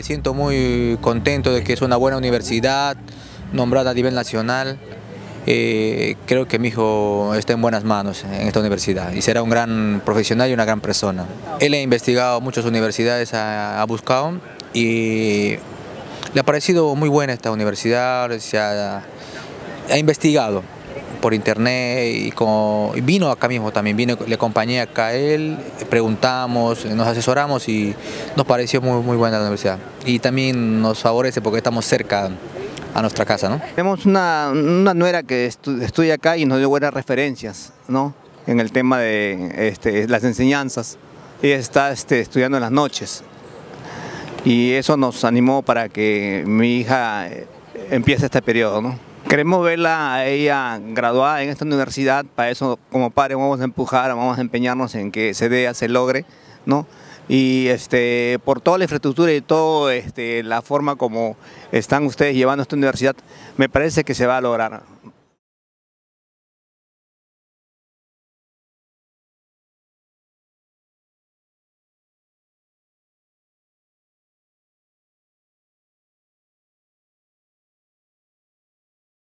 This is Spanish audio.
siento muy contento de que es una buena universidad, nombrada a nivel nacional. Creo que mi hijo está en buenas manos en esta universidad y será un gran profesional y una gran persona. Él ha investigado muchas universidades, ha buscado y le ha parecido muy buena esta universidad, ha investigado por internet y vino acá mismo también, le acompañé acá a él, preguntamos, nos asesoramos y nos pareció muy buena la universidad. Y también nos favorece porque estamos cerca a nuestra casa, ¿no? Tenemos una nuera que estudia acá y nos dio buenas referencias, ¿no? En el tema de las enseñanzas. Ella está estudiando en las noches y eso nos animó para que mi hija empiece este periodo, ¿no? Queremos verla a ella graduada en esta universidad. Para eso, como padres, vamos a empujar, vamos a empeñarnos en que se logre, ¿no? Y por toda la infraestructura y toda la forma como están ustedes llevando esta universidad, me parece que se va a lograr.